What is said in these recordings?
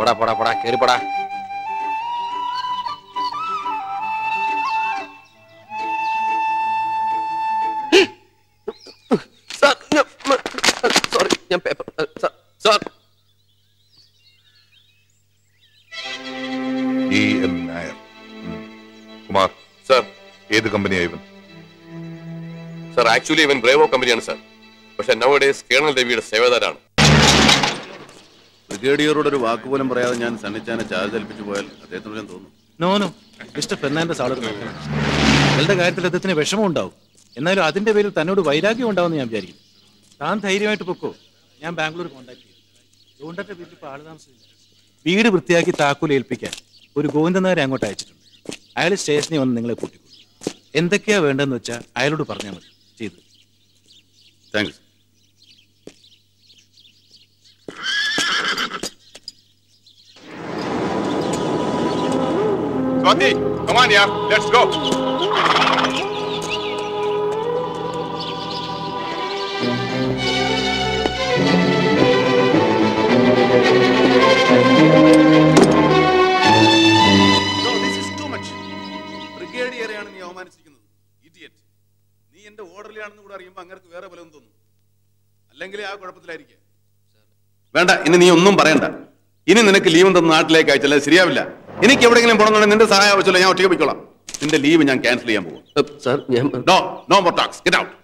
പോടാ പോടാ പോടാ കേറി പോടാ. സോറി, ഞാൻ പേപ്പർ. Sir Kumar sir. ഏത് കമ്പനിയാ ഇവൻ? സാർ ആക്ച്വലി ഇവൻ ബ്രേവോ കമ്പനിയാണ് സാർ. പക്ഷെ നൗഡേസ് കേണൽ രവിയുടെ സേവദാരാണ്. ബ്രിഗേഡിയറോട് ഒരു വാക്കുപോലും പറയാതെ ഞാൻ സണ്ണിച്ചാനെ ചാർജ് ഏൽപ്പിച്ചു പോയാൽ അദ്ദേഹത്തിന് ഞാൻ തോന്നുന്നു. നോനോ, മിസ്റ്റർ ഫെർണാണ്ടസ് ആളൊരു നിങ്ങളുടെ കാര്യത്തിൽ അദ്ദേഹത്തിന് വിഷമം ഉണ്ടാവും. എന്നാലും അതിന്റെ പേരിൽ തന്നോട് വൈരാഗ്യം ഉണ്ടാവുമെന്ന് ഞാൻ വിചാരിക്കും. താൻ ധൈര്യമായിട്ട് പൊക്കോ. ഞാൻ ബാംഗ്ലൂർ കോൺടാക്ട് ചെയ്തു. ഗോവിന്ദന്റെ വീട്ടിൽ ഇപ്പോൾ ആള് താമസമില്ല. വീട് വൃത്തിയാക്കി താക്കോൽ ഏൽപ്പിക്കാൻ ഒരു ഗോവിന്ദനാരെ അങ്ങോട്ട് അയച്ചിട്ടുണ്ട്. അയാൾ സ്റ്റേഷനിൽ വന്ന് നിങ്ങളെ കൂട്ടിക്കൊള്ളു. എന്തൊക്കെയാ വേണ്ടതെന്ന് വെച്ചാൽ അയാളോട് പറഞ്ഞാൽ മതി. ചെയ്തു. Thanks. Swati, come on, yeah, let's go. No, this is too much. ബ്രിഗേഡിയറെയാണ് നീ അവമാനിച്ചിരിക്കുന്നത്. ഇഡിയറ്റ്. നീ എന്റെ ഓർഡറിലാണെന്ന് കൂടെ അറിയുമ്പോൾ അങ്ങേർക്ക് വേറെ ബലം തോന്നും. അല്ലെങ്കിൽ ആ കുഴപ്പത്തിലായിരിക്കും. വേണ്ട, ഇനി നീ ഒന്നും പറയണ്ട. ഇനി നിനക്ക് ലീവ് തന്ന നാട്ടിലേക്ക് അയച്ചാൽ ശരിയാവില്ല. എനിക്ക് എവിടെയെങ്കിലും പോകണമെന്നുണ്ടെങ്കിൽ നിന്റെ സഹായം ആവശ്യമില്ല. ഞാൻ ഒറ്റയ്ക്ക് പോയിക്കോളാം. നിന്റെ ലീവ് ഞാൻ ക്യാൻസൽ ചെയ്യാൻ പോകും. സാർ ഞാൻ no more talks. Get out.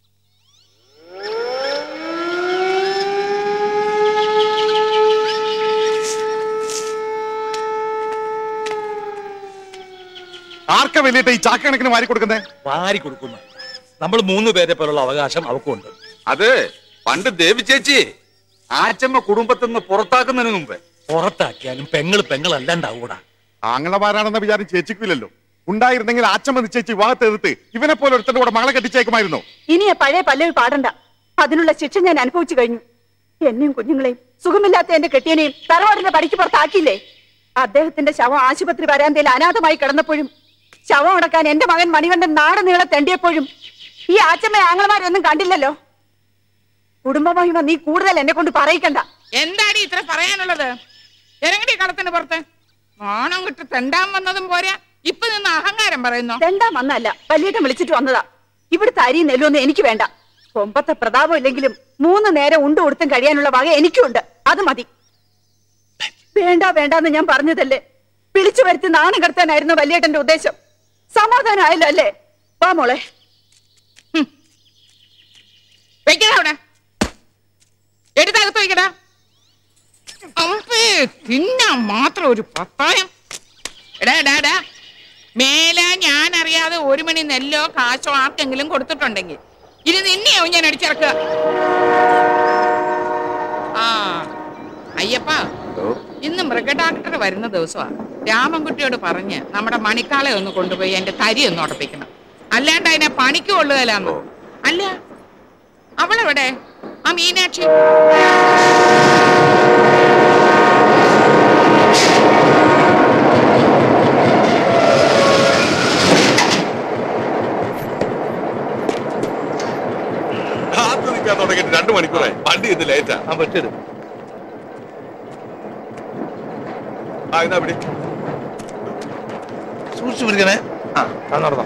ആർക്കാ വലിയിട്ട് ഈ ചാക്കണക്കിന് വാരി കൊടുക്കുന്നേ? വാരി കൊടുക്കുന്ന നമ്മൾ 3 പേരെ പോലുള്ള അവകാശം അവക്കുണ്ട്. അത് പണ്ട് ദേവി ചേച്ചി ആച്ചമ്മ കുടുംബത്തിൽ നിന്ന് പുറത്താക്കുന്നതിന് മുമ്പ് പുറത്താക്കിയാലും പെങ്ങളല്ലാണ്ടാവൂടാ. ആങ്ങളമാരാണെന്ന വിചാരം ചേച്ചിക്കില്ലല്ലോ. ഉണ്ടായിരുന്നെങ്കിൽ ആച്ചമ്മ നിശ്ചയിച്ച് വിവാഹത്തെ എതിർത്ത് ഇവനെ പോലെ ഒരുത്തന്റെ കൂടെ മകളെ കെട്ടിച്ചേക്കുമായിരുന്നു. ഇനി പഴയ പല്ലവി പാടണ്ട. അതിനുള്ള ശിക്ഷ ഞാൻ അനുഭവിച്ചു കഴിഞ്ഞു. എന്നെയും കുഞ്ഞുങ്ങളെയും സുഖമില്ലാത്ത എന്റെ കെട്ടിയനെയും തറവാടിന്റെ പടിക്ക് പുറത്താക്കിയില്ലേ? അദ്ദേഹത്തിന്റെ ശവം ആശുപത്രി വരാന്തയിൽ അനാഥമായി കിടന്നപ്പോഴും ശവം അടക്കാൻ എന്റെ മകൻ മണികണ്ഠൻ നാട് നീളെ തെണ്ടിയപ്പോഴും ഈ ആച്ചമ്മ ആങ്ങളമാരൊന്നും കണ്ടില്ലല്ലോ. കുടുംബമഹിമ നീ കൂടുതൽ എന്നെ കൊണ്ട് പറയിക്കണ്ട. എന്താടി ഇത്ര പറയാനുള്ളത്? ഇറങ്ങടി കളത്തിന് പുറത്ത്. ഓണം കിട്ട് തെണ്ടാൻ വന്നതും പോരാ, ഇപ്പൊ നിന്ന് അഹങ്കാരം പറയുന്നു. തെണ്ടാൻ വന്നല്ല, വലിയേട്ടൻ വിളിച്ചിട്ട് വന്നതാ. ഇവിടുത്തെ അരിയും നെല്ലൊന്നും എനിക്ക് വേണ്ട. കൊമ്പത്തെ പ്രതാപം ഇല്ലെങ്കിലും 3 നേരം ഉണ്ടു കൊടുത്തും കഴിയാനുള്ള വക എനിക്കുണ്ട്. അത് മതി. വേണ്ട വേണ്ടെന്ന് ഞാൻ പറഞ്ഞതല്ലേ. വിളിച്ചു വരുത്തി നാണം കടത്താനായിരുന്നു വലിയേട്ടന്റെ ഉദ്ദേശം. സമാധാനമായല്ലോ അല്ലേ? വാ മോളെ. വെക്കടാ, എടുത്തകത്ത് വയ്ക്കടാ. തിന്നാ മാത്രം ഒരു പത്തായം. എടാ മേലെ ഞാൻ അറിയാതെ 1 മണി നെല്ലോ കാശോ ആർക്കെങ്കിലും കൊടുത്തിട്ടുണ്ടെങ്കിൽ ഇത് നിന്നെയാവും ഞാൻ അടിച്ചിറക്കുക. ആ അയ്യപ്പ, ഇന്ന് മൃഗഡാക്ടർ വരുന്ന ദിവസമാണ്. രാമൻകുട്ടിയോട് പറഞ്ഞ് നമ്മുടെ മണിക്കാളെ ഒന്ന് കൊണ്ടുപോയി എന്റെ തരി ഒന്ന് ഉടപ്പിക്കണം. അല്ലാണ്ട് അതിനെ പണിക്ക് കൊള്ളുകയില്ലാന്ന്. അല്ല, അവളെവിടെ? ആ മീനാക്ഷി. തുടങ്ങിയിട്ട് 2 മണിക്കൂറായി. വണ്ടി ഇത് ലേറ്റാ. ഇതാ പിടി. സൂക്ഷിച്ചു പിടിക്കണേ. നടന്നോ.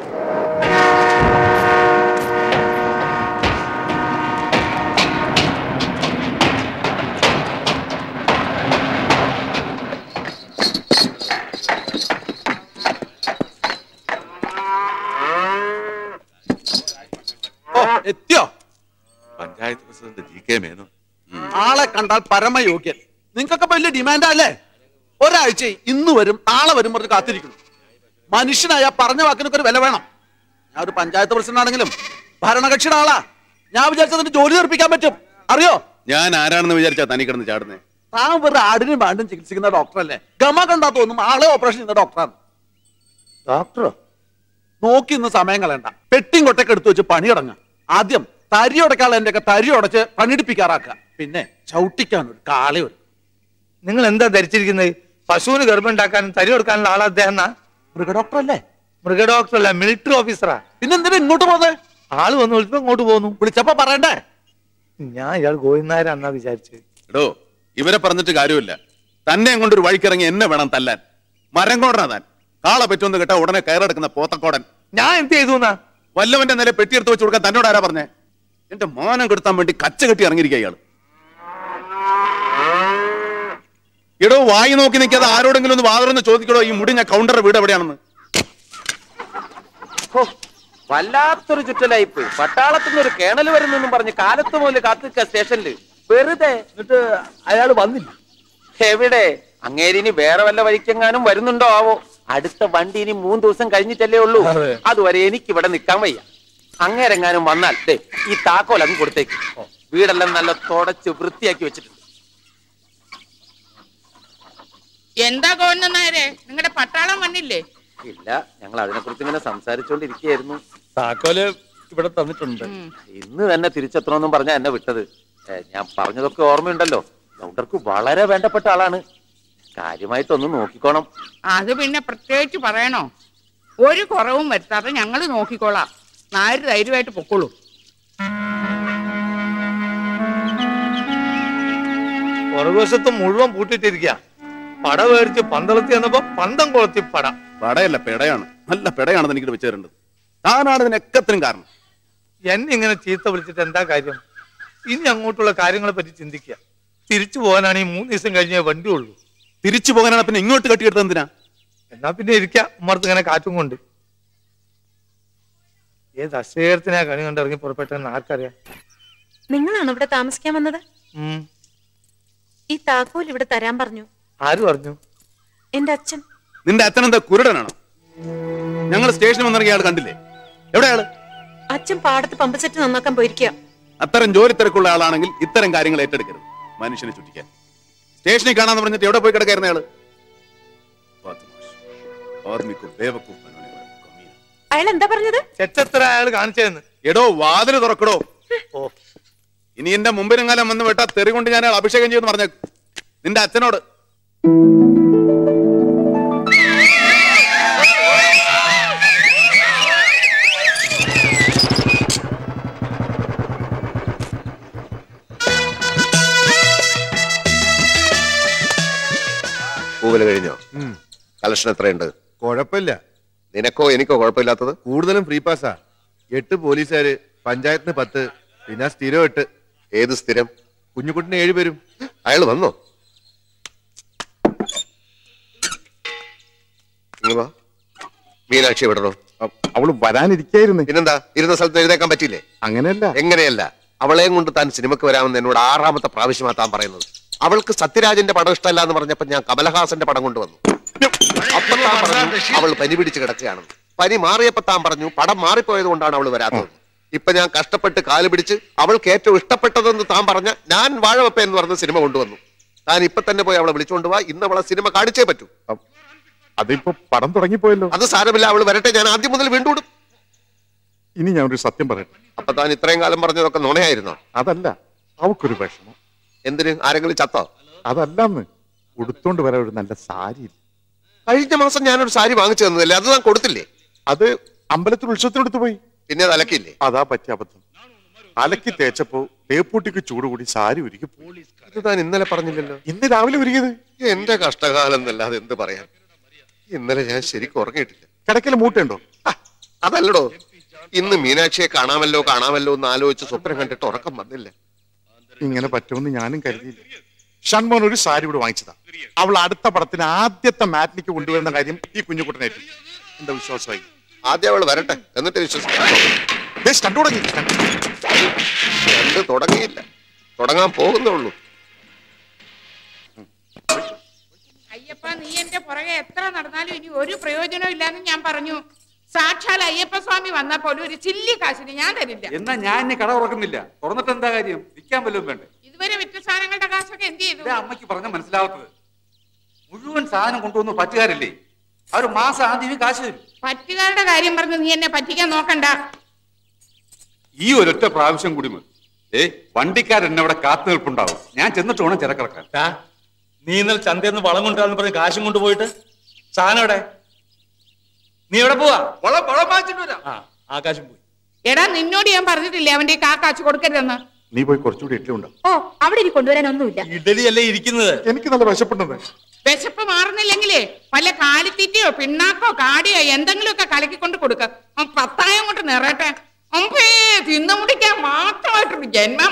എത്തിയോ? Panchayat president GK Menon. ആളെ കണ്ടാൽ പരമയോഗ്യൻ. നിങ്ങൾക്കൊക്കെ വലിയ ഡിമാൻഡാ അല്ലേ? ഒരാഴ്ച ഇന്ന് വരും നാളെ വരും പറഞ്ഞ് കാത്തിരിക്കുന്നു. മനുഷ്യനായ പറഞ്ഞ വാക്കിനൊക്കെ ഒരു വില വേണം. ഞാൻ ഒരു പഞ്ചായത്ത് പ്രസിഡന്റ് ആണെങ്കിലും ഭരണകക്ഷിയുടെ ആളാ. ഞാൻ വിചാരിച്ചതിന് ജോലി തീർപ്പിക്കാൻ പറ്റും. അറിയോ ഞാൻ ആരാണെന്ന് വിചാരിച്ചാ തനി കിടന്ന് ചാടുന്നേ? താൻ വെറുതെ ആടിനും പാണ്ടും ചികിത്സിക്കുന്ന ഡോക്ടറല്ലേ? ഗമ കണ്ടാ തോന്നും ആളെ ഓപ്പറേഷൻ ചെയ്യുന്ന ഡോക്ടറാണ്. ഡോക്ടറോ? നോക്കി ഇന്ന് സമയം കളയണ്ട. പെട്ടിയും കൊട്ടൊക്കെ എടുത്തു വെച്ച് പണി തുടങ്ങാം. ആദ്യം തരി ഉടക്കാനുള്ള എന്റെ ഒക്കെ തരി ഉടച്ച് പണിയെടുപ്പിക്കാറാക്കുക. പിന്നെ ചവിട്ടിക്കാൻ ഒരു കാളി വരും. നിങ്ങൾ എന്താ ധരിച്ചിരിക്കുന്നത്? പശുവിന് ഗർഭം ഉണ്ടാക്കാനും തരി കൊടുക്കാനുള്ള ആളാ അദ്ദേഹം. മൃഗ ഡോക്ടർ അല്ലേ? മൃഗ ഡോക്ടർ അല്ല, മിലിറ്ററി ഓഫീസറാ. പിന്നെന്തിനാ ഇങ്ങോട്ട് പോകുന്നത്? ആള് വന്ന് വിളിച്ചപ്പോ ഇങ്ങോട്ട് പോന്നു. വിളിച്ചപ്പോ പറയണ്ടേ? ഞാൻ ഇയാൾ ഗോവിന്ദനായരാന്നാ വിചാരിച്ചത്. എടോ, ഇവരെ പറഞ്ഞിട്ട് കാര്യമില്ല. തന്നെ കൊണ്ടൊരു വഴിക്കിറങ്ങി എന്നെ വേണം തല്ലാൻ. മരം കോടനാ താൻ. കാളെ പറ്റുമെന്ന് കേട്ടാ ഉടനെ കയറെടുക്കുന്ന പോത്തക്കോടൻ. ഞാൻ എന്ത് ചെയ്തു എന്നാ? വല്ലവന്റെ നില പെട്ടിയെടുത്ത് വെച്ച് കൊടുക്കാൻ തന്നോട് ആരാ പറഞ്ഞേ? എന്റെ മാനം കെടുത്താൻ വേണ്ടി കച്ച കെട്ടി ഇറങ്ങിയിരിക്കുക ഇയാള്. എടോ വായി നോക്കി നിൽക്കാതെ ആരോടെങ്കിലും ഒന്ന് വാതറൊന്ന് ചോദിക്കടോ, ഈ മുടിഞ്ഞ കൗണ്ടർ വീട് എവിടെയാണെന്ന്. വല്ലാത്തൊരു ചുറ്റലായിപ്പ്. പട്ടാളത്തുനിന്ന് ഒരു കേണൽ വരുന്നെന്നും പറഞ്ഞ് കാലത്ത് മുതൽ കാത്തിക്ക സ്റ്റേഷനില് വെറുതെ. എന്നിട്ട് അയാൾ വന്നില്ല. എവിടെ? അങ്ങേരിനി വേറെ വല്ല വഴിക്കെങ്ങാനും വരുന്നുണ്ടോ ആവോ? അടുത്ത വണ്ടി ഇനി 3 ദിവസം കഴിഞ്ഞിട്ടല്ലേ ഉള്ളൂ. അതുവരെ എനിക്ക് ഇവിടെ നിൽക്കാൻ വയ്യ. അങ്ങേരെങ്ങാനും വന്നാൽ ഈ താക്കോൽ അങ്ങ് കൊടുത്തേക്ക്. വീടെല്ലാം നല്ല തുടച്ച് വൃത്തിയാക്കി വെച്ചിട്ടുണ്ട്. എന്താ ഗവർണറെ, നിങ്ങളുടെ പട്ടാളം വന്നില്ലേ? ഇല്ല, ഞങ്ങൾ അതിനെ കുറിച്ച് ഇങ്ങനെ സംസാരിച്ചോണ്ടിരിക്കുകയായിരുന്നു. താക്കോല് ഇവിടെ തന്നിട്ടുണ്ട്. ഇന്ന് തന്നെ തിരിച്ചെത്തണമെന്നും പറഞ്ഞാ എന്നെ വിട്ടത്. ഞാൻ പറഞ്ഞതൊക്കെ ഓർമ്മയുണ്ടല്ലോ. ഡോക്ടർക്ക് വളരെ വേണ്ടപ്പെട്ട ആളാണ്. കാര്യമായിട്ടൊന്ന് നോക്കിക്കോണം. അത് പിന്നെ പ്രത്യേകിച്ച് പറയണോ? ഒരു കുറവും വരുത്താതെ ഞങ്ങൾ നോക്കിക്കോളാം. നായർ ധൈര്യമായിട്ട് പൊക്കോളൂ. പുറകുവശത്ത് മുഴുവൻ പൂട്ടിട്ടിരിക്കുക. പട മേടിച്ച് പന്തളത്തി എന്നപ്പോ പന്തം കൊളത്തി പട. പടയല്ല, പെടയാണ്. നല്ല പെടയാണെന്ന് എനിക്ക് വെച്ചു തരേണ്ടത്. താനാണ് ഇതിനൊക്കത്തിനും കാരണം. എന്നെ ഇങ്ങനെ ചീത്ത വിളിച്ചിട്ട് എന്താ കാര്യം? ഇനി അങ്ങോട്ടുള്ള കാര്യങ്ങളെ പറ്റി ചിന്തിക്കുക. തിരിച്ചു പോകാനാണ് ഈ 3 ദിവസം കഴിഞ്ഞേ വണ്ടി ഉള്ളൂ. തിരിച്ചു പോകാനാണ് പിന്നെ ഇങ്ങോട്ട് കെട്ടിയെടുത്തത് എന്തിനാ? എന്നാ പിന്നെ ഇരിക്കാം ഉമ്മർത്ത് ഇങ്ങനെ കാറ്റും കൊണ്ട്. ഏത് അശ്വേരത്തിനാ കണി കൊണ്ട് ഇറങ്ങി പുറപ്പെട്ടെന്ന് ആർക്കറിയാം. നിങ്ങളാണ് ഇവിടെ താമസിക്കാൻ വന്നത്? ഈ താക്കോൽ ഇവിടെ തരാൻ പറഞ്ഞു. ആര് പറഞ്ഞു? എന്റെ അച്ഛൻ. നിന്റെ അച്ഛൻ എന്താ കുരുടനാണോ? ഞങ്ങൾ സ്റ്റേഷനിൽ വന്നിറങ്ങിയ ആൾ കണ്ടില്ലേ? എവിടെയാള്? അച്ഛൻ പാടത്ത് പമ്പ് സെറ്റ് നന്നാക്കാൻ പോയിരിക്കുക. അത്തരം ജോലി തിരക്കുള്ള ആളാണെങ്കിൽ ഇത്തരം കാര്യങ്ങൾ ഏറ്റെടുക്കരുത്. മനുഷ്യനെ ചുറ്റിക്കാൻ സ്റ്റേഷനിൽ കാണാന്ന് പറഞ്ഞിട്ട് എവിടെ പോയി കിടക്കായിരുന്ന ആള്? അയാൾ എന്താ പറഞ്ഞത്? ചെറ്റത്ര അയാൾ കാണിച്ചതെന്ന്. എടോ വാതില് തുറക്കടോ. ഇനി എന്റെ മുമ്പിനെങ്ങാലും വന്ന് വിട്ടാ തെറി കൊണ്ട് ഞാൻ അയാൾ അഭിഷേകം ചെയ്യുമെന്ന് പറഞ്ഞ നിന്റെ അച്ഛനോട്. പൂവല് കഴിഞ്ഞോ? കളക്ഷൻ എത്രയുണ്ട്? കുഴപ്പമില്ല. നിനക്കോ എനിക്കോ കുഴപ്പമില്ലാത്തത്? കൂടുതലും ഫ്രീ പാസ്സാ. 8 പോലീസുകാര്, പഞ്ചായത്തിന് 10, പിന്നെ സ്ഥിരം 8. ഏത് സ്ഥിരം? കുഞ്ഞുകുട്ടിന് 7 പേരും. അയാൾ വന്നോ? മീനാക്ഷി വിടണോ? അവള് വരാനിരിക്കായിരുന്നു. പിന്നെന്താ, ഇരുന്ന സ്ഥലത്ത് എഴുതേക്കാൻ പറ്റില്ലേ? അങ്ങനെയല്ല. എങ്ങനെയല്ല? അവളെയും കൊണ്ട് താൻ സിനിമക്ക് വരാമെന്ന് എന്നോട് 6ാമത്തെ പ്രാവശ്യമാ താൻ പറയുന്നത്. അവൾക്ക് സത്യരാജന്റെ പടം ഇഷ്ടമല്ല എന്ന് പറഞ്ഞപ്പോ ഞാൻ കമലഹാസന്റെ പടം കൊണ്ടുവന്നു. അപ്പൊ താൻ പറഞ്ഞു അവൾ പനി പിടിച്ച് കിടക്കുകയാണെന്ന്. പനി മാറിയപ്പോ താൻ പറഞ്ഞു പടം മാറിപ്പോയത് കൊണ്ടാണ് അവൾ വരാത്തത്. ഇപ്പൊ ഞാൻ കഷ്ടപ്പെട്ട് കാല് പിടിച്ച് അവൾക്ക് ഏറ്റവും ഇഷ്ടപ്പെട്ടതെന്ന് താൻ പറഞ്ഞ ഞാൻ വാഴവപ്പ എന്ന് പറഞ്ഞ സിനിമ കൊണ്ടുവന്നു. താൻ ഇപ്പൊ തന്നെ പോയി അവളെ വിളിച്ചുകൊണ്ട് പോവാ. ഇന്ന് അവളെ സിനിമ കാണിച്ചേ പറ്റൂ. അതിപ്പോ പടം തുടങ്ങിപ്പോയല്ലോ. അത് സാരമില്ല, അവൾ വരട്ടെ. ഞാൻ ആദ്യം മുതൽ വീണ്ടും. ഇനി ഞാൻ ഒരു സത്യം പറയട്ടെ. അപ്പൊ താൻ ഇത്രയും കാലം പറഞ്ഞതൊക്കെ നുണയായിരുന്നോ? അതല്ല, അവക്കൊരു വിഷമം. എന്തിന്? ആരെങ്കിലും ചത്തോ? അതല്ലെന്ന്, ഉടുത്തോണ്ട് വരാൻ ഒരു നല്ല സാരി. കഴിഞ്ഞ മാസം ഞാനൊരു സാരി വാങ്ങിച്ചു തന്നതല്ലേ, അത് താൻ കൊടുത്തില്ലേ? അത് അമ്പലത്തിൽ ഉത്സവത്തിനെടുത്ത് പോയി. പിന്നെ അത് അലക്കില്ലേ? അതാ പറ്റിയ അബദ്ധം. അലക്കി തേച്ചപ്പോ തേപ്പൂട്ടിക്ക് ചൂട് കൂടി സാരി ഉരുക്കി. ഇത് താൻ ഇന്നലെ പറഞ്ഞില്ലല്ലോ. ഇന്ന് രാവിലെ ഉരുകിയത്. എന്റെ കഷ്ടകാലം എന്നല്ലാതെ എന്ത് പറയാൻ. ഇന്നലെ ഞാൻ ശരിക്കും ഉറങ്ങിയിട്ടില്ല. കിടക്കൽ മൂട്ടുണ്ടോ? അതല്ലടോ, ഇന്ന് മീനാക്ഷിയെ കാണാമല്ലോ എന്ന് ആലോചിച്ച് സ്വപ്നം കണ്ടിട്ട് ഉറക്കം വന്നില്ല. ഇങ്ങനെ പറ്റുമെന്ന് ഞാനും കരുതിയില്ല. ഷൺമോൻ ഒരു സാരി കൂടെ വാങ്ങിച്ചതാ. അവൾ അടുത്ത പടത്തിന് ആദ്യത്തെ മാറ്റിനിക്ക് കൊണ്ടുവരുന്ന കാര്യം ഈ കുഞ്ഞുകുട്ടനായിട്ട് എന്താ വിശ്വാസമായി. ആദ്യം അവൾ വരട്ടെ, എന്നിട്ട് വിശ്വസിക്കാം. തുടങ്ങിയില്ല, തുടങ്ങാൻ പോകുന്നുള്ളൂ. അയ്യപ്പ, നീ എന്റെ പുറകെ എത്ര നടന്നാലും ഇനി ഒരു പ്രയോജനം ഇല്ലാന്ന് ഞാൻ പറഞ്ഞു. സാക്ഷാൽ അയ്യപ്പ സ്വാമി വന്നാ പോലും ഒരു ചില്ലി കാശിന് ഞാൻ തരില്ല. എന്നാ ഞാൻ ഇനി കട തുറക്കുന്നില്ല. തുറന്നിട്ട് എന്താ കാര്യം? വിൽക്കാൻ വല്ലതും വേണ്ടേ? ഇതുവരെ വിറ്റ സാധനങ്ങളുടെ കാശൊക്കെ എന്ത് ചെയ്തു? അമ്മയ്ക്ക് പറഞ്ഞ മനസ്സിലാവാത്തത്. മുഴുവൻ സാധനം കൊണ്ടുവന്ന് പറ്റുകാരില്ലേ, അവർ മാസം ആദ്യമേ കാശ് തരും. പറ്റുകാരുടെ കാര്യം പറഞ്ഞ് നീ എന്നെ പറ്റിക്കാൻ നോക്കണ്ട. ഈ ഒരൊറ്റ പ്രാവശ്യം കൂടി മതി. വണ്ടിക്കാരൻ എന്നെ അവിടെ കാത്തു നിൽപ്പുണ്ടാവും. ഞാൻ ചെന്നിട്ട് വേണം ചിരക്കിറക്കാൻ. നീ ഇന്നലെ ചന്തയിൽ വളം കൊണ്ടുവരാന്ന് പറഞ്ഞ് കാശും കൊണ്ടുപോയിട്ട് സാധനം എവിടെ? നീ എവിടെ പോവാ? വളം വാങ്ങിച്ചിട്ട് വരാം. ആകാശം പോയി. എടാ, നിന്നോട് ഞാൻ പറഞ്ഞിട്ടില്ലേ അവന്റെ കാശ് കൊടുക്കരുതെന്ന്? നീ പോയി കുറച്ചുകൂടി ഇഡ്ഡലി ഉണ്ടാവും. ഓ അവിടെ ഇനി കൊണ്ടുവരാനൊന്നുമില്ല. ഇഡലി അല്ലേ ഇരിക്കുന്നത്. എനിക്ക് നല്ല വിശപ്പുണ്ടെന്ന്. വിശപ്പ് മാറുന്നില്ലെങ്കിലേ വല്ല കാലിത്തീറ്റയോ പിണ്ണാക്കോ കാടിയോ എന്തെങ്കിലുമൊക്കെ കലക്കിക്കൊണ്ട് കൊടുക്ക. പത്തായം കൊണ്ട് നിറയട്ടെ. അമ്പേ തിന്നു മുടിക്കാൻ മാത്രമായിട്ടൊരു ജന്മം.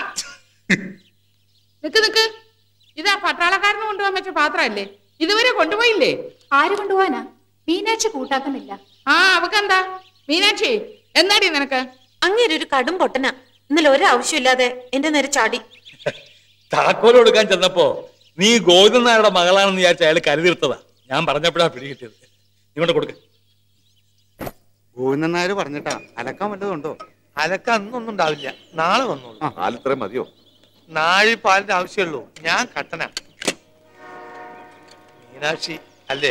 നിക്ക് ഇതാ പട്ടാളക്കാരന് കൊണ്ടുപോകാൻ പറ്റിയ പാത്രമല്ലേ? ഇതുവരെ കൊണ്ടുപോയില്ലേ? ആര് കൊണ്ടുപോവാനാ? മീനാക്ഷി കൂട്ടാക്കുന്നില്ല. ആ അവക്കെന്താ? മീനാക്ഷി എന്നാടി നിനക്ക്? അങ്ങേര് ഒരു കടും പൊട്ടന. ഇന്നലെ ഒരാവശ്യമില്ലാതെ എന്റെ നേരെ ചാടി. താക്കോല് കൊടുക്കാൻ ചെന്നപ്പോ നീ ഗോവിന്ദൻ നായരുടെ മകളാണെന്ന് വിചാരിച്ച അയാൾ കരുതിർത്തതാ. ഞാൻ പറഞ്ഞപ്പോഴാ പിടികിട്ടിയത്. ഇങ്ങോട്ട് കൊടുക്ക. ഗോവിന്ദൻ നായർ പറഞ്ഞിട്ടാ അലക്കാൻ വല്ലതുണ്ടോ? അലക്ക അന്നൊന്നും ഉണ്ടാവില്ല, നാളെ വന്നോളൂ. പാലിത്രയും മതിയോ? നാഴി പാലിന്റെ ആവശ്യമുള്ളൂ. ഞാൻ കട്ടന. മീനാക്ഷി അല്ലേ?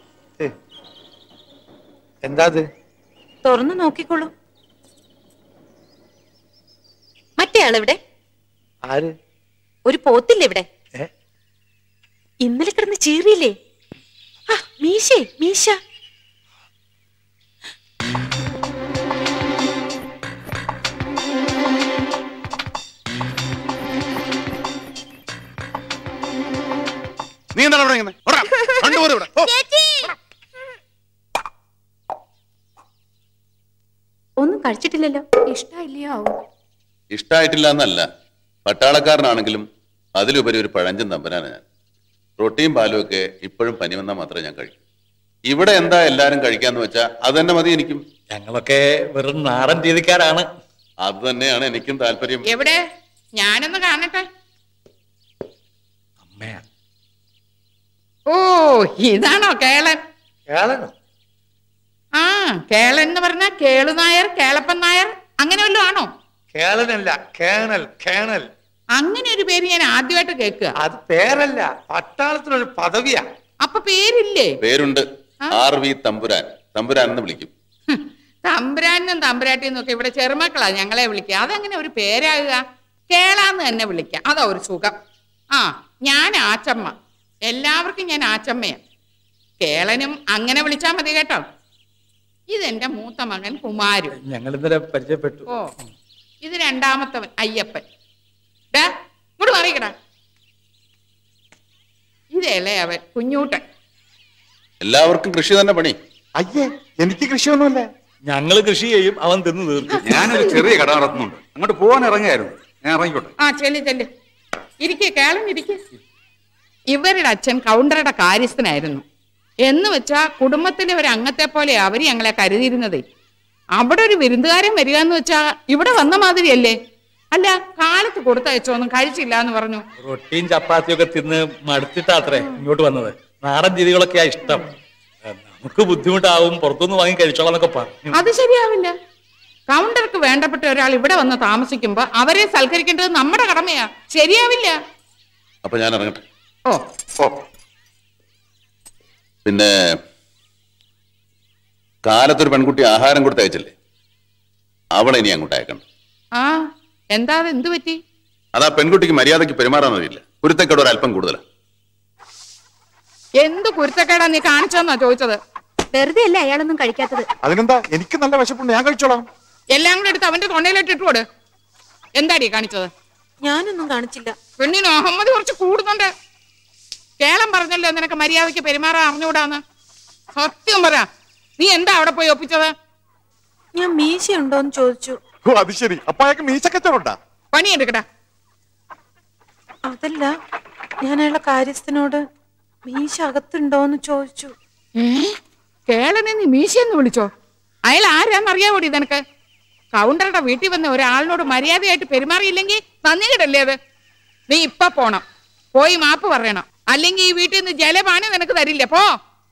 എന്താ തുറന്നു നോക്കിക്കോളൂ. മറ്റേ ആളെവിടെ? ആര്? ഒരു പോത്തില്ലേ ഇവിടെ? ഇന്നലെ കിടന്ന് ചീറിയില്ലേ? മീശേ മീശ. നീ എന്താണ് ഇവിടെ ഇങ്ങനെ? ഒന്നും കഴിച്ചിട്ടില്ലല്ലോ. ഇഷ്ടമില്ലയോ? ഇഷ്ടായിട്ടില്ല എന്നല്ല, പട്ടാളക്കാരനാണെങ്കിലും അതിലുപരി ഒരു പഴഞ്ചൻ തമ്പനാണ് ഞാൻ. റൊട്ടിയും പാലും ഒക്കെ ഇപ്പോഴും പനി വന്നാൽ മാത്രമേ ഞാൻ കഴിക്കൂ. ഇവിടെ എന്താ എല്ലാരും കഴിക്കാന്ന് വെച്ചാ അത് തന്നെ മതി എനിക്കും. ഞങ്ങളൊക്കെ വെറും നാടൻ രീതിക്കാരാണ്. അത് തന്നെയാണ് എനിക്കും താല്പര്യം. എവിടെ? ഞാനൊന്ന് കാണട്ടെ. അമ്മയാ. ഓ ഇതാണോ കേളൻ? കേളനോ? ആ കേളൻ എന്ന് പറഞ്ഞ കേളുനായർ, കേളപ്പൻ നായർ അങ്ങനെ വല്ലതും ആണോ? കേളനല്ല, കേണൽ. കേണൽ അങ്ങനെ ഒരു പേര് ഞാൻ ആദ്യമായിട്ട് കേൾക്കുക. അത് പേരല്ല, പട്ടാളത്തിനൊരു പദവിയാ. അപ്പൊ പേരില്ലേ? പേരുണ്ട്. RV തമ്പുരാൻ. തമ്പുരാൻ എന്ന് വിളിക്കും. തമ്പുരാനും തമ്പുരാട്ടിന്നും ഒക്കെ ഇവിടെ ചെറുമക്കളാ ഞങ്ങളെ വിളിക്കുക. അതെങ്ങനെ ഒരു പേരാകുക? കേളാന്ന് തന്നെ വിളിക്കാം, അതാ ഒരു സുഖം. ആ ഞാൻ ആച്ചമ്മ. എല്ലാവർക്കും ഞാൻ ആച്ചമ്മയാ. കേളനും അങ്ങനെ വിളിച്ചാ മതി കേട്ടോ. ഇതെന്റെ മൂത്ത മകൻ കുമാരു. ഞങ്ങൾ ഇന്നലെ പരിചയപ്പെട്ടു. ഓ ഇത് രണ്ടാമത്തവൻ അയ്യപ്പൻ. ഇങ്ങോട്ട് മാറിക്കടാ. ഇതല്ലേ അവൻ കുഞ്ഞൂട്ടൻ. എല്ലാവർക്കും കൃഷി തന്നെ പണി. അയ്യേ എനിക്ക് കൃഷിയൊന്നുമില്ല. ഞങ്ങള് കൃഷി ചെയ്യും, അവൻ തിന്നു തീർക്കും. ഞാനൊരു ചെറിയ കട നടത്തുന്നുണ്ട്, അങ്ങോട്ട് പോകാൻ ഇറങ്ങിയായിരുന്നു. ഞാൻ ഇറങ്ങിക്കോട്ടെ. ആ ചെല്ല് ഇരിക്കേ കേളൻ ഇരിക്കേ. ഇവരുടെ അച്ഛൻ കൗണ്ടറുടെ കാര്യസ്ഥനായിരുന്നു. എന്ന് വെച്ചാ കുടുംബത്തിലെ ഒരു അംഗത്തെ പോലെ അവര് ഞങ്ങളെ കരുതിയിരുന്നതേ. അവിടെ ഒരു വിരുന്നുകാരൻ വരിക എന്ന് വെച്ചാ ഇവിടെ വന്ന മാതിരിയല്ലേ? അല്ല കാലത്ത് കൊടുത്തയച്ചോന്നും കഴിച്ചില്ല എന്ന് പറഞ്ഞു. റൊട്ടിയും ചപ്പാത്തിയും ഒക്കെ തിന്ന് മടുത്തിട്ടാത്രേ ഇങ്ങോട്ട് വന്നത്. നാടൻ രീതികളൊക്കെയാ ഇഷ്ടം. നമുക്ക് ബുദ്ധിമുട്ടാവും, പുറത്തുനിന്ന് വാങ്ങി കഴിച്ചോളാം എന്നൊക്കെ പറഞ്ഞു. അത് ശരിയാവില്ല. കൗണ്ടർക്ക് വേണ്ടപ്പെട്ട ഒരാൾ ഇവിടെ വന്ന് താമസിക്കുമ്പോ അവരെ സൽക്കരിക്കേണ്ടത് നമ്മുടെ കടമയാ. ശരിയാവില്ല. അപ്പൊ ഞാൻ ഇറങ്ങട്ടെ. ഓ പിന്നെ കാലത്തൊരു പെൺകുട്ടി ആഹാരം കൊടുത്ത് അയച്ചില്ലേ, അവളെ ഇനി അങ്ങോട്ട് അയക്കണം. ആ എന്താ എന്ത് പറ്റി? അതാ പെൺകുട്ടിക്ക് മര്യാദയ്ക്ക് പെരുമാറാൻ അറിയില്ല. കുരുത്തക്കേട് ഒരു അല്പം കൂടുതലാണ്. എന്ത് കുരുത്തക്കേടാ നീ കാണിച്ചെന്നാ ചോദിച്ചത്? വെറുതെ അല്ലേ അയാളൊന്നും കഴിക്കാത്തത്? അതിനെന്താ, എനിക്ക് നല്ല വിശപ്പുണ്ട്, ഞാൻ കഴിച്ചോളാം. എല്ലാം കൂടെ എടുത്ത് അവന്റെ തൊണ്ടയിലിട്ടിട്ടോട്. എന്താടി കാണിച്ചത്? ഞാനൊന്നും കാണിച്ചില്ല. പെണ്ണിന് അഹമ്മദ് കുറച്ച് കൂടുന്നുണ്ട്. കേളം പറഞ്ഞല്ലോ നിനക്ക് മര്യാദയ്ക്ക് പെരുമാറാൻ അറിഞ്ഞുകൂടാന്ന്. സത്യം പറ, നീ എന്താ അവിടെ പോയി ഒപ്പിച്ചത്? ഞാൻ മീശ ഉണ്ടോന്ന് ചോദിച്ചു. ഓ അത് ശരി, അപ്പൊ അയാൾക്ക് മീശക്കച്ചവടാ. പണിയെടുക്കടാ. അതല്ല, ഞാൻ അയാളുടെ കാര്യസ്ഥനോട് മീശ അകത്തുണ്ടോന്ന് ചോദിച്ചു. കേളനെ നീ മീശയെന്ന് വിളിച്ചോ? അയാൾ ആരാന്നറിയാവോടി നിനക്ക്? കൗണ്ടറുടെ വീട്ടിൽ വന്ന ഒരാളിനോട് മര്യാദയായിട്ട് പെരുമാറിയില്ലെങ്കിൽ നന്ദികേടല്ലേ അത്? നീ ഇപ്പൊ പോണം, പോയി മാപ്പ് പറയണം. അല്ലെങ്കിൽ ഈ വീട്ടിൽ നിന്ന് ജലപാനം നിനക്ക് തരില്ല. പോ.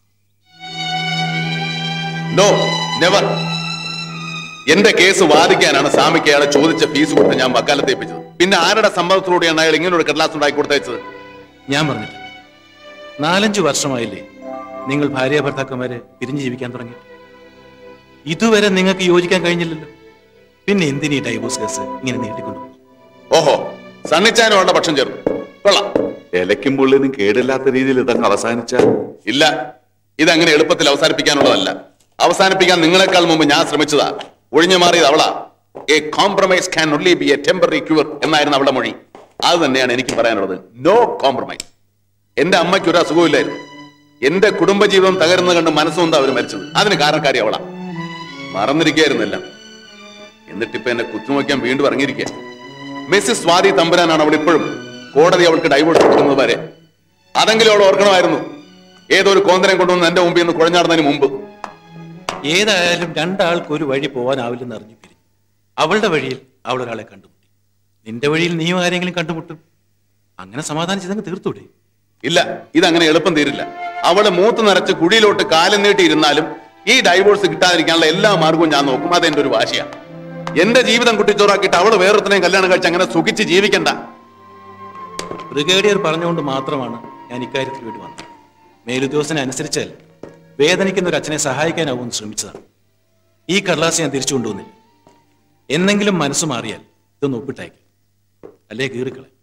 No never. എന്റെ കേസ് വാദിക്കാനാണ് സ്വാമിക്ക് അയാളെ ചോദിച്ച ഫീസ് കൊടുത്ത് ഞാൻ വക്കാലത്ത് ഏൽപ്പിച്ചത്. പിന്നെ ആരുടെ സമ്മതത്തോടെയാണ് അയാൾ ഇങ്ങനെ ഒരു കടലാസ് ഉണ്ടാക്കി കൊടുത്തയച്ചത്? ഞാൻ പറഞ്ഞില്ല, 4-5 വർഷമായില്ലേ നിങ്ങൾ ഭാര്യ ഭർത്താക്കന്മാരെ പിരിഞ്ഞു ജീവിക്കാൻ തുടങ്ങി. ഇതുവരെ നിങ്ങൾക്ക് യോജിക്കാൻ കഴിഞ്ഞില്ലല്ലോ. പിന്നെ എന്തിനീ ഡൈവോഴ്സ് കേസ് ഇങ്ങനെ നീട്ടിക്കൊണ്ടു? ഓഹോ, സണ്ണിച്ചാനും അവളുടെ പക്ഷം ചേർന്നു. കൊള്ളാം. ഇലയ്ക്കും പുള്ളിനും കേടില്ലാത്ത രീതിയിൽ ഇതങ്ങ് അവസാനിച്ച ഇല്ല, ഇതങ്ങനെ എളുപ്പത്തിൽ അവസാനിപ്പിക്കാനുള്ളതല്ല. അവസാനിപ്പിക്കാൻ നിങ്ങളെക്കാൾ മുമ്പ് ഞാൻ ശ്രമിച്ചതാ. ഒഴിഞ്ഞു മാറിയത് അവളാ. A compromise can only be a temporary cure എന്നായിരുന്നു അവളുടെ മൊഴി. അത് തന്നെയാണ് എനിക്ക് പറയാനുള്ളത്. No compromise. എന്റെ അമ്മയ്ക്ക് ഒരു അസുഖമില്ലായിരുന്നു. എന്റെ കുടുംബജീവിതം തകരുന്നത് കണ്ട് മനസ്സുകൊണ്ടാ അവർ മരിച്ചത്. അതിന് കാരണക്കാരി അവളാ. മറന്നിരിക്കുകയായിരുന്നില്ല. എന്നിട്ടിപ്പോ എന്നെ കുത്തുനോക്കാൻ വീണ്ടും ഇറങ്ങിയിരിക്കുക. മിസ്സിസ് സ്വാതി തമ്പുരാനാണ് അവൾ ഇപ്പോഴും. കോടതി അവൾക്ക് ഡൈവോഴ്സ് കൊടുക്കുന്നത് വരെ. അതെങ്കിലും അവൾ ഓർക്കണമായിരുന്നു. ഏതൊരു കോന്തരം കൊണ്ടുവന്ന് എന്റെ മുമ്പിൽ നിന്ന് കുഴഞ്ഞാടുന്നതിന് മുമ്പ്. ഏതായാലും രണ്ടാൾക്ക് ഒരു വഴി പോകാനാവില്ലെന്ന് അറിഞ്ഞു പിരിഞ്ഞു. അവളുടെ വഴിയിൽ അവൾ ഒരാളെ കണ്ടുമുട്ടി. നിന്റെ വഴിയിൽ നീയും ആരെങ്കിലും കണ്ടുമുട്ടും. അങ്ങനെ സമാധാനിച്ചതങ്ങ് തീർത്തൂടെ? ഇല്ല, ഇതങ്ങനെ എളുപ്പം തീരില്ല. അവള് മൂത്ത് നിറച്ച് കുഴിയിലോട്ട് കാലം നീട്ടിയിരുന്നാലും ഈ ഡൈവോഴ്സ് കിട്ടാതിരിക്കാനുള്ള എല്ലാ മാർഗവും ഞാൻ നോക്കും. അതെന്റെ ഒരു വാശിയാണ്. എന്റെ ജീവിതം കുട്ടിച്ചോറാക്കിയിട്ട് അവള് വേറൊരുത്തനെയും കല്യാണം കഴിച്ച് അങ്ങനെ സുഖിച്ച് ജീവിക്കണ്ട. ബ്രിഗേഡിയർ പറഞ്ഞുകൊണ്ട് മാത്രമാണ് ഞാൻ ഇക്കാര്യത്തിൽ വേണ്ടി വന്നത്. മേലുദ്യോഗസ്ഥനെ അനുസരിച്ചാൽ വേദനിക്കുന്ന ഒരു അച്ഛനെ സഹായിക്കാനാവുമെന്ന് ശ്രമിച്ചതാണ്. ഈ കടലാസ് ഞാൻ തിരിച്ചു കൊണ്ടുവന്നില്ല. എന്നെങ്കിലും മനസ്സ് മാറിയാൽ ഇതൊന്ന് ഒപ്പിട്ടയക്കാം, അല്ലേ കീറിക്കളെ.